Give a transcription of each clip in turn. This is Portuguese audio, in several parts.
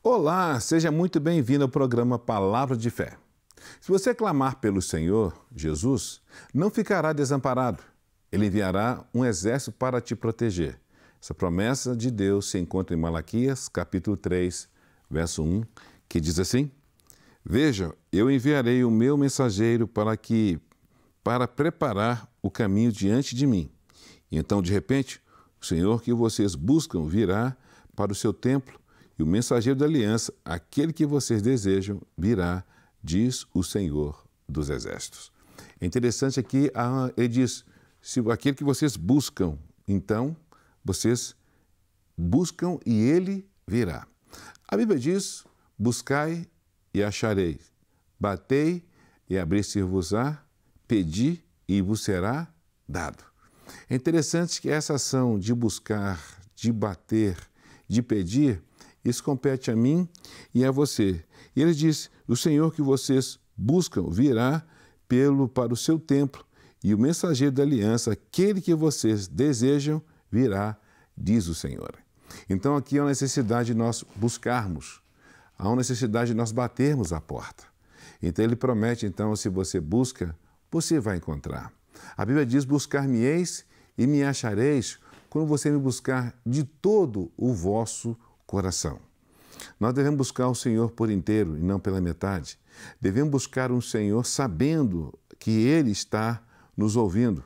Olá, seja muito bem-vindo ao programa Palavra de Fé. Se você clamar pelo Senhor, Jesus, não ficará desamparado. Ele enviará um exército para te proteger. Essa promessa de Deus se encontra em Malaquias, capítulo 3, verso 1, que diz assim: Veja, eu enviarei o meu mensageiro para preparar o caminho diante de mim. E então, de repente, o Senhor que vocês buscam virá para o seu templo, e o mensageiro da aliança, aquele que vocês desejam, virá, diz o Senhor dos Exércitos. É interessante aqui, ele diz, se aquele que vocês buscam, então, vocês buscam e ele virá. A Bíblia diz, buscai e achareis, batei e abrir-se-vos-á, pedi e vos será dado. É interessante que essa ação de buscar, de bater, de pedir, isso compete a mim e a você. E ele diz, o Senhor que vocês buscam virá para o seu templo, e o mensageiro da aliança, aquele que vocês desejam, virá, diz o Senhor. Então aqui há uma necessidade de nós buscarmos, há uma necessidade de nós batermos a porta. Então ele promete, então, se você busca, você vai encontrar. A Bíblia diz, buscar-me-eis e me achareis, quando você me buscar de todo o vosso coração. Nós devemos buscar o Senhor por inteiro e não pela metade. Devemos buscar um Senhor sabendo que Ele está nos ouvindo,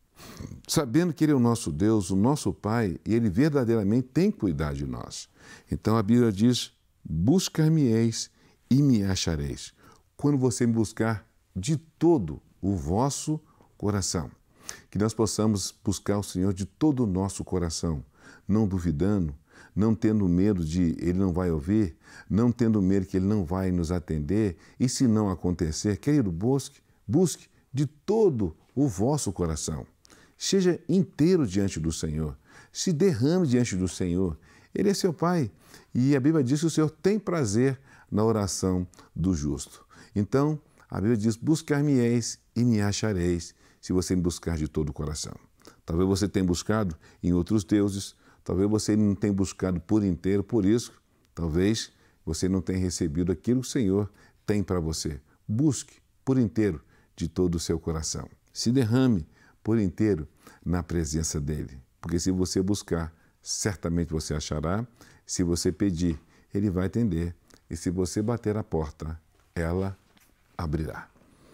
sabendo que Ele é o nosso Deus, o nosso Pai, e Ele verdadeiramente tem cuidado de nós. Então a Bíblia diz, buscar-me-eis e me achareis, quando você me buscar de todo o vosso coração. Que nós possamos buscar o Senhor de todo o nosso coração, não duvidando, não tendo medo de Ele não vai ouvir, não tendo medo que Ele não vai nos atender, e se não acontecer, querido, busque de todo o vosso coração. Seja inteiro diante do Senhor, se derrame diante do Senhor. Ele é seu Pai, e a Bíblia diz que o Senhor tem prazer na oração do justo. Então, a Bíblia diz, buscar-me-eis e me achareis, se você me buscar de todo o coração. Talvez você tenha buscado em outros deuses, talvez você não tenha buscado por inteiro, por isso, talvez você não tenha recebido aquilo que o Senhor tem para você. Busque por inteiro, de todo o seu coração. Se derrame por inteiro na presença dEle, porque se você buscar, certamente você achará. Se você pedir, Ele vai atender. E se você bater a porta, ela abrirá.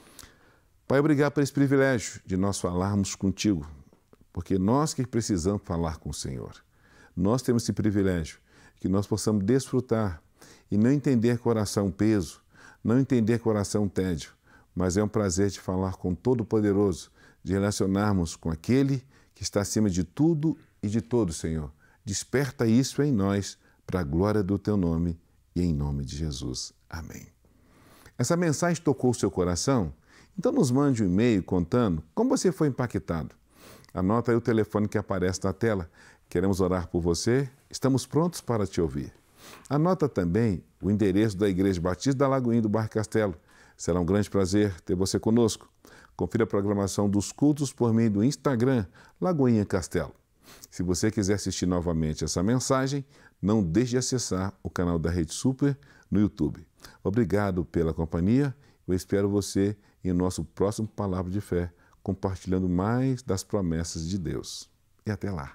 Pai, obrigado por esse privilégio de nós falarmos contigo, porque nós que precisamos falar com o Senhor. Nós temos esse privilégio, que nós possamos desfrutar e não entender coração peso, não entender coração tédio, mas é um prazer de falar com o Todo-Poderoso, de relacionarmos com aquele que está acima de tudo e de todo, Senhor. Desperta isso em nós, para a glória do Teu nome e em nome de Jesus. Amém. Essa mensagem tocou o seu coração? Então nos mande um e-mail contando como você foi impactado. Anota aí o telefone que aparece na tela. Queremos orar por você. Estamos prontos para te ouvir. Anota também o endereço da Igreja Batista da Lagoinha do Bairro Castelo. Será um grande prazer ter você conosco. Confira a programação dos cultos por meio do Instagram, Lagoinha Castelo. Se você quiser assistir novamente essa mensagem, não deixe de acessar o canal da Rede Super no YouTube. Obrigado pela companhia. Eu espero você em nosso próximo Palavra de Fé, compartilhando mais das promessas de Deus. E até lá.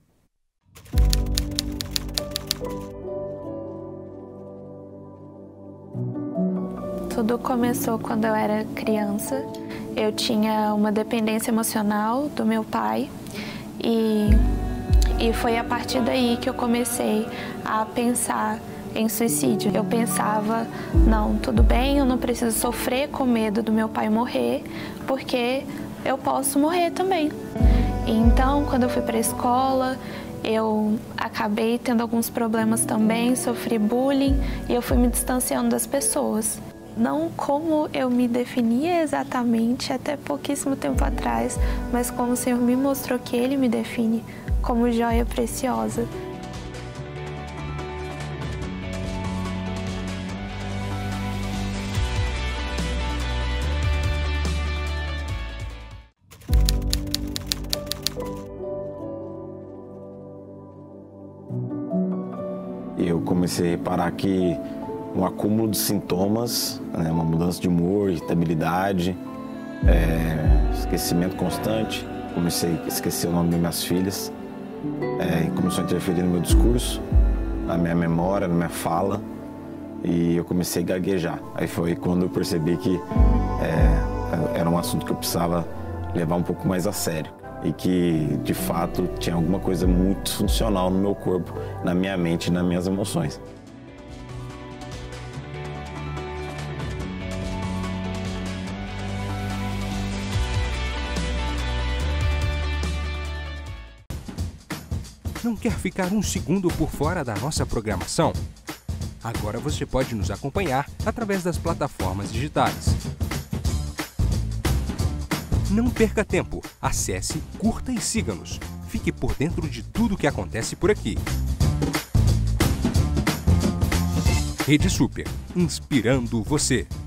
Tudo começou quando eu era criança. Eu tinha uma dependência emocional do meu pai e foi a partir daí que eu comecei a pensar em suicídio. Eu pensava, não, tudo bem, eu não preciso sofrer com medo do meu pai morrer, porque eu posso morrer também. Então, quando eu fui para a escola, eu acabei tendo alguns problemas também, sofri bullying e eu fui me distanciando das pessoas. Não como eu me definia exatamente até pouquíssimo tempo atrás, mas como o Senhor me mostrou que Ele me define como joia preciosa. Eu comecei a reparar que um acúmulo de sintomas, né, uma mudança de humor, irritabilidade, esquecimento constante. Comecei a esquecer o nome das minhas filhas, começou a interferir no meu discurso, na minha memória, na minha fala, e eu comecei a gaguejar. Aí foi quando eu percebi que era um assunto que eu precisava levar um pouco mais a sério e que, de fato, tinha alguma coisa muito disfuncional no meu corpo, na minha mente e nas minhas emoções. Não quer ficar um segundo por fora da nossa programação? Agora você pode nos acompanhar através das plataformas digitais. Não perca tempo, acesse, curta e siga-nos. Fique por dentro de tudo o que acontece por aqui. Rede Super, inspirando você.